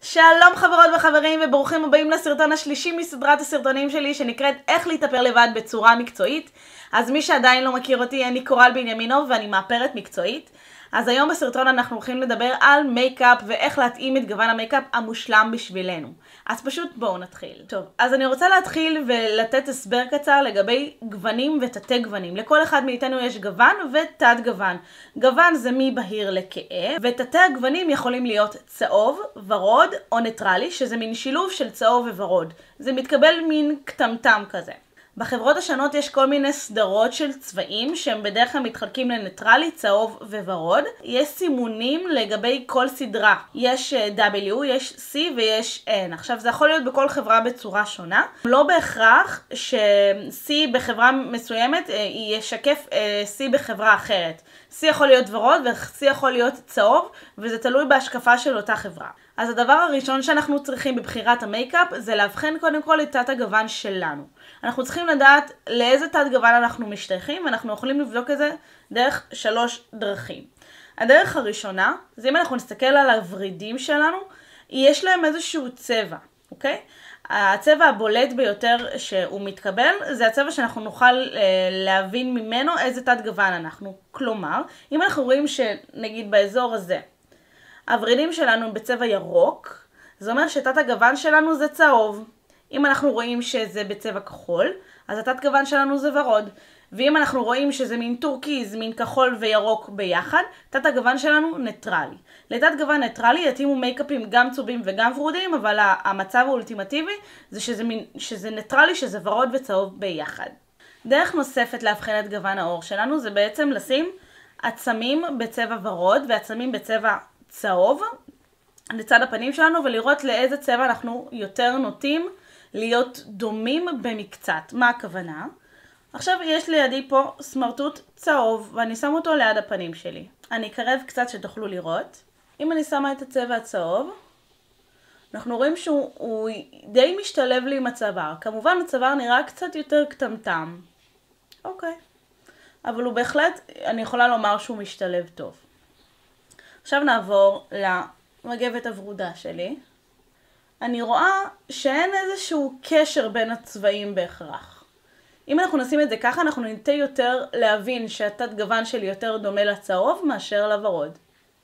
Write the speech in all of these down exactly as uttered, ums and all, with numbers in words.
שלום חברות וחברים וברוכים הבאים לסרטון השלישי מסדרת הסרטונים שלי שנקראת איך להתאפר לבד בצורה מקצועית. אז מי שעדיין לא מכיר אותי, אני קורל בנימינוב ואני מאפרת מקצועית. אז היום בסרטון אנחנו הולכים לדבר על מייקאפ ואיך להתאים את גוון המייקאפ המושלם בשבילנו. אז פשוט בואו נתחיל. טוב, אז אני רוצה להתחיל ולתת הסבר קצר לגבי גוונים ותתי גוונים. לכל אחד מאיתנו יש גוון ותת גוון. גוון זה מבהיר לכהה, ותתי הגוונים יכולים להיות צהוב, ורוד או ניטרלי, שזה מין שילוב של צהוב וורוד. זה מתקבל מין קטמטם כזה. בחברות השונות יש כל מיני סדרות של צבעים שהם בדרך כלל מתחלקים לניטרלי, צהוב וורוד. יש סימונים לגבי כל סדרה. יש W, יש C ויש N. עכשיו זה יכול להיות בכל חברה בצורה שונה. לא בהכרח ש-C בחברה מסוימת ישקף C בחברה אחרת. C יכול להיות ורוד ו-C יכול להיות צהוב, וזה תלוי בהשקפה של אותה חברה. אז הדבר הראשון שאנחנו צריכים בבחירת המייקאפ זה להבחן קודם כל את תת הגוון שלנו. אנחנו צריכים לדעת לאיזה תת גוון אנחנו משתייכים, ואנחנו יכולים לבדוק את זה דרך שלוש דרכים. הדרך הראשונה, זה אם אנחנו נסתכל על הוורידים שלנו, יש להם איזשהו צבע, אוקיי? הצבע הבולט ביותר שהוא מתקבל, זה הצבע שאנחנו נוכל להבין ממנו איזה תת גוון אנחנו. כלומר, אם אנחנו רואים שנגיד באזור הזה, הוורידים שלנו בצבע ירוק, זה אומר שתת הגוון שלנו זה צהוב. אם אנחנו רואים שזה בצבע כחול, אז התת גוון שלנו זה ורוד. ואם אנחנו רואים שזה מין טורקיז, מין כחול וירוק ביחד, תת הגוון שלנו ניטרלי. לתת גוון ניטרלי יתאימו מייקאפים גם צהובים וגם ורודים, אבל המצב האולטימטיבי זה שזה, מין, שזה ניטרלי, שזה ורוד וצהוב ביחד. דרך נוספת להבחין את גוון האור שלנו זה בעצם לשים עצמים בצבע ורוד ועצמים בצבע צהוב לצד הפנים שלנו, ולראות לאיזה צבע אנחנו יותר נוטים להיות דומים במקצת. מה הכוונה? עכשיו יש לידי פה סמרטוט צהוב ואני שם אותו ליד הפנים שלי. אני אקרב קצת שתוכלו לראות. אם אני שמה את הצבע הצהוב, אנחנו רואים שהוא די משתלב לי עם הצוואר. כמובן הצוואר נראה קצת יותר קטמטם. אוקיי. אבל הוא בהחלט, אני יכולה לומר שהוא משתלב טוב. עכשיו נעבור למגבת הוורודה שלי. אני רואה שאין איזשהו קשר בין הצבעים בהכרח. אם אנחנו נשים את זה ככה, אנחנו ניתן יותר להבין שהתת גוון שלי יותר דומה לצהוב מאשר לוורוד.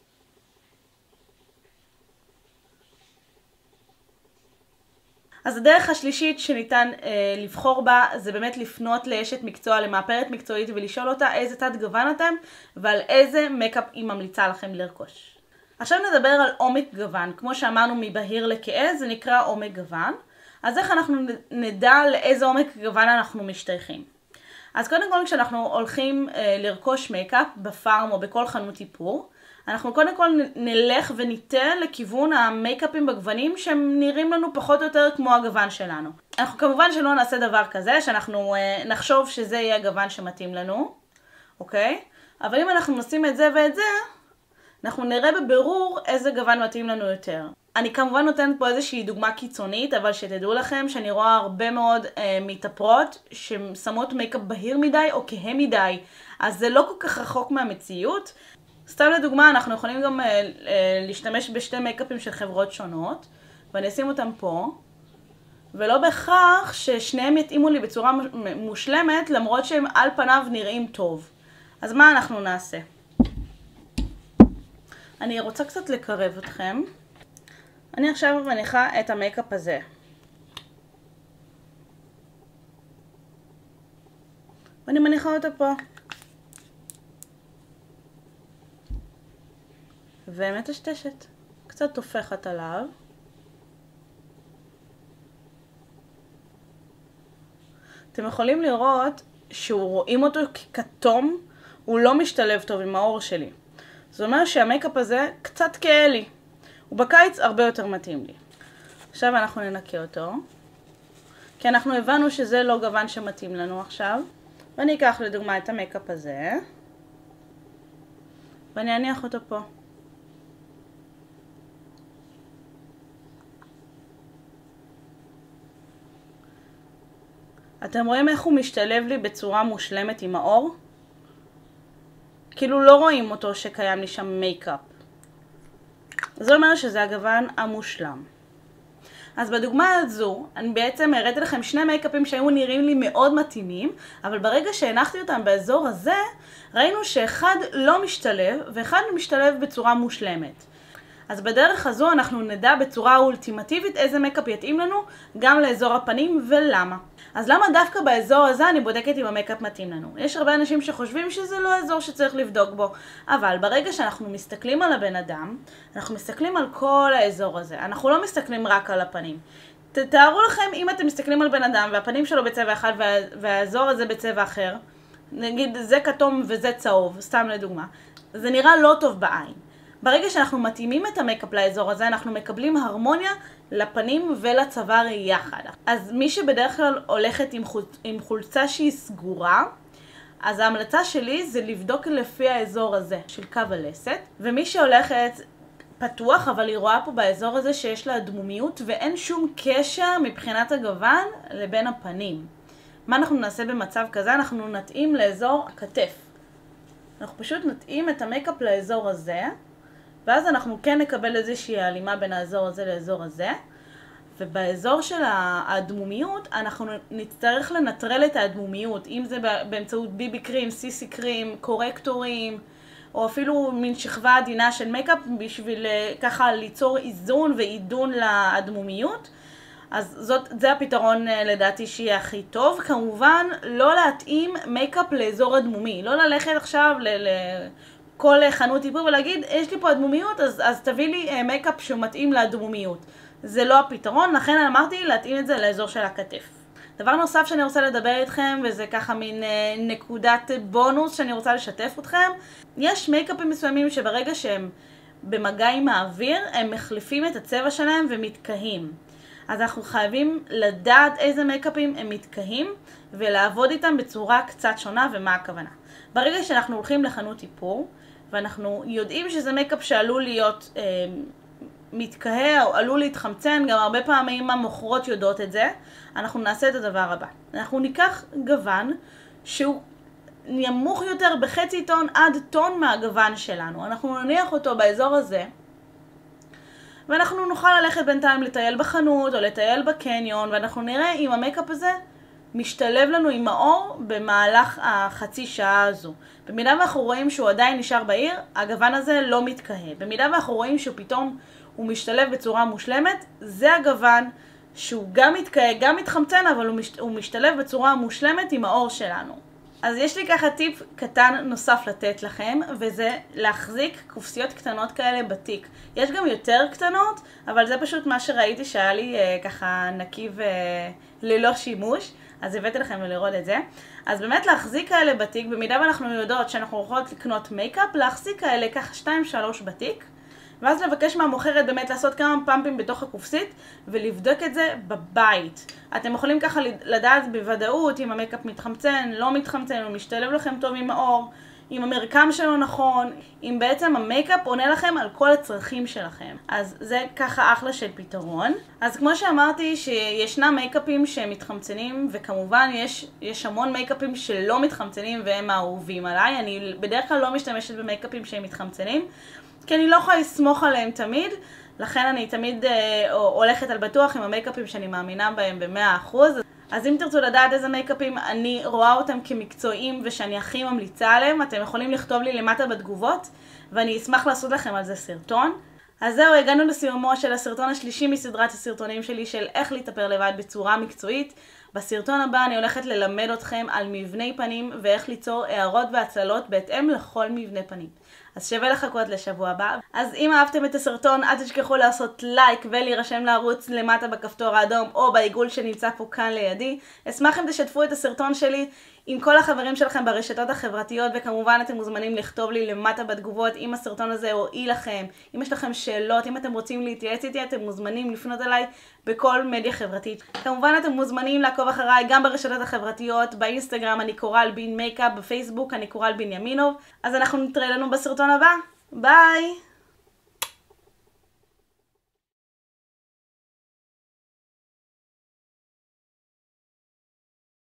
אז הדרך השלישית שניתן אה, לבחור בה זה באמת לפנות לאשת מקצוע, למאפרת מקצועית, ולשאול אותה איזה תת גוון אתם ועל איזה מייקאפ היא ממליצה לכם לרכוש. עכשיו נדבר על עומק גוון. כמו שאמרנו מבהיר לכהה, זה נקרא עומק גוון. אז איך אנחנו נדע לאיזה עומק גוון אנחנו משתייכים? אז קודם כל כשאנחנו הולכים אה, לרכוש מייקאפ בפארם או בכל חנות איפור, אנחנו קודם כל נלך וניתן לכיוון המייקאפים בגוונים שהם נראים לנו פחות או יותר כמו הגוון שלנו. אנחנו כמובן שלא נעשה דבר כזה, שאנחנו אה, נחשוב שזה יהיה הגוון שמתאים לנו, אוקיי? אבל אם אנחנו נשים את זה ואת זה, אנחנו נראה בבירור איזה גוון מתאים לנו יותר. אני כמובן נותנת פה איזושהי דוגמה קיצונית, אבל שתדעו לכם שאני רואה הרבה מאוד אה, מתאפרות ששמות מייקאפ בהיר מדי או כהה מדי, אז זה לא כל כך רחוק מהמציאות. סתם לדוגמה, אנחנו יכולים גם אה, אה, להשתמש בשתי מייקאפים של חברות שונות, ואני אשים אותם פה, ולא בהכרח ששניהם יתאימו לי בצורה מושלמת, למרות שהם על פניו נראים טוב. אז מה אנחנו נעשה? אני רוצה קצת לקרב אתכם. אני עכשיו מניחה את המייקאפ הזה. ואני מניחה אותו פה. ומטשטשת. קצת תופכת עליו. אתם יכולים לראות שהוא רואים אותו ככתום, הוא לא משתלב טוב עם האור שלי. זאת אומרת שהמייקאפ הזה קצת כהה לי. ובקיץ הרבה יותר מתאים לי. עכשיו אנחנו ננקה אותו. כי אנחנו הבנו שזה לא גוון שמתאים לנו עכשיו. ואני אקח לדוגמה את המייקאפ הזה. ואני אניח אותו פה. אתם רואים איך הוא משתלב לי בצורה מושלמת עם האור? כאילו לא רואים אותו שקיים לי שם מייקאפ. זה אומר שזה הגוון המושלם. אז בדוגמה הזו, אני בעצם הראיתי לכם שני מייקאפים שהיו נראים לי מאוד מתאימים, אבל ברגע שהנחתי אותם באזור הזה, ראינו שאחד לא משתלב, ואחד משתלב בצורה מושלמת. אז בדרך הזו אנחנו נדע בצורה אולטימטיבית איזה מייקאפ יתאים לנו, גם לאזור הפנים ולמה. אז למה דווקא באזור הזה אני בודקת אם המייקאפ מתאים לנו? יש הרבה אנשים שחושבים שזה לא אזור שצריך לבדוק בו, אבל ברגע שאנחנו מסתכלים על הבן אדם, אנחנו מסתכלים על כל האזור הזה. אנחנו לא מסתכלים רק על הפנים. תתארו לכם אם אתם מסתכלים על בן אדם והפנים שלו בצבע אחד וה... והאזור הזה בצבע אחר, נגיד זה כתום וזה צהוב, סתם לדוגמה, זה נראה לא טוב בעין. ברגע שאנחנו מתאימים את המייקאפ לאזור הזה, אנחנו מקבלים הרמוניה לפנים ולצוואר יחד. אז מי שבדרך כלל הולכת עם, חול... עם חולצה שהיא סגורה, אז ההמלצה שלי זה לבדוק לפי האזור הזה של קו הלסת. ומי שהולכת פתוח, אבל היא רואה פה באזור הזה שיש לה דמומיות ואין שום קשר מבחינת הגוון לבין הפנים. מה אנחנו נעשה במצב כזה? אנחנו נתאים לאזור הכתף. אנחנו פשוט נתאים את המייקאפ לאזור הזה, ואז אנחנו כן נקבל איזושהי הלימה בין האזור הזה לאזור הזה. ובאזור של הדמומיות אנחנו נצטרך לנטרל את הדמומיות, אם זה באמצעות ביבי קרים, סיסי קרים, קורקטורים, או אפילו מין שכבה עדינה של מייקאפ בשביל ככה ליצור איזון ועידון לדמומיות. אז זאת, זה הפתרון לדעתי שיהיה הכי טוב. כמובן לא להתאים מייקאפ לאזור הדמומי, לא ללכת עכשיו ל... ל כל חנות טיפול ולהגיד, יש לי פה הדמומיות, אז, אז תביא לי מייקאפ שהוא מתאים לדמומיות. זה לא הפתרון, לכן אמרתי להתאים את זה לאזור של הכתף. דבר נוסף שאני רוצה לדבר איתכם, וזה ככה מין נקודת בונוס שאני רוצה לשתף אתכם, יש מייקאפים מסוימים שברגע שהם במגע עם האוויר, הם מחליפים את הצבע שלהם ומתקהים. אז אנחנו חייבים לדעת איזה מייקאפים הם מתקהים, ולעבוד איתם בצורה קצת שונה, ומה הכוונה. ברגע שאנחנו הולכים לחנות איפור, ואנחנו יודעים שזה מייקאפ שעלול להיות אה, מתקהה או עלול להתחמצן, גם הרבה פעמים המוכרות יודעות את זה, אנחנו נעשה את הדבר הבא. אנחנו ניקח גוון שהוא נמוך יותר בחצי טון עד טון מהגוון שלנו. אנחנו נניח אותו באזור הזה, ואנחנו נוכל ללכת בינתיים לטייל בחנות או לטייל בקניון, ואנחנו נראה אם המייקאפ הזה משתלב לנו עם האור במהלך החצי שעה הזו. במידה ואנחנו רואים שהוא עדיין נשאר בעיר, הגוון הזה לא מתקהה. במידה ואנחנו רואים שפתאום הוא משתלב בצורה מושלמת, זה הגוון שהוא גם מתקהה, גם מתחמצן, אבל הוא, מש... הוא משתלב בצורה מושלמת עם האור שלנו. אז יש לי ככה טיפ קטן נוסף לתת לכם, וזה להחזיק קופסיות קטנות כאלה בתיק. יש גם יותר קטנות, אבל זה פשוט מה שראיתי שהיה לי אה, ככה נקי וללא שימוש. אז הבאתי לכם לראות את זה. אז באמת להחזיק כאלה בתיק, במידה ואנחנו יודעות שאנחנו יכולות לקנות מייקאפ, להחזיק כאלה ככה שתיים שלוש בתיק, ואז לבקש מהמוכרת באמת לעשות כמה פאמפים בתוך הקופסית, ולבדוק את זה בבית. אתם יכולים ככה לדעת בוודאות אם המייקאפ מתחמצן, לא מתחמצן, הוא משתלב לכם טוב עם האור, אם המרקם שלו נכון, אם בעצם המייקאפ עונה לכם על כל הצרכים שלכם. אז זה ככה אחלה של פתרון. אז כמו שאמרתי שישנם מייקאפים שהם מתחמצנים, וכמובן יש, יש המון מייקאפים שלא מתחמצנים והם האהובים עליי. אני בדרך כלל לא משתמשת במייקאפים שהם מתחמצנים, כי אני לא יכולה לסמוך עליהם תמיד, לכן אני תמיד אה, הולכת על בטוח עם המייקאפים שאני מאמינה בהם ב-מאה אחוז. אז אם תרצו לדעת איזה מייקאפים אני רואה אותם כמקצועיים ושאני הכי ממליצה עליהם, אתם יכולים לכתוב לי למטה בתגובות, ואני אשמח לעשות לכם על זה סרטון. אז זהו, הגענו לסיומו של הסרטון השלישי מסדרת הסרטונים שלי של איך להתאפר לבד בצורה מקצועית. בסרטון הבא אני הולכת ללמד אתכם על מבני פנים ואיך ליצור הערות והצללות בהתאם לכל מבנה פנים. אז שווה לחכות לשבוע הבא. אז אם אהבתם את הסרטון, אל תשכחו לעשות לייק ולהירשם לערוץ למטה בכפתור האדום או בעיגול שנמצא פה כאן לידי. אשמח אם תשתפו את הסרטון שלי עם כל החברים שלכם ברשתות החברתיות, וכמובן אתם מוזמנים לכתוב לי למטה בתגובות אם הסרטון הזה הועיל לכם, אם יש לכם שאלות, אם אתם רוצים להתייעץ איתי, אתם מוזמנים לפנות אליי בכל מדיה חברתית. כמובן אתם מוזמנים לעקוב אחריי גם ברשתות החברתיות, באינסטגרם אני קורל בין מייקאפ, בפייסבוק אני קורל בין ימינוב. אז אנחנו נתראה לנו בסרטון הבא. ביי!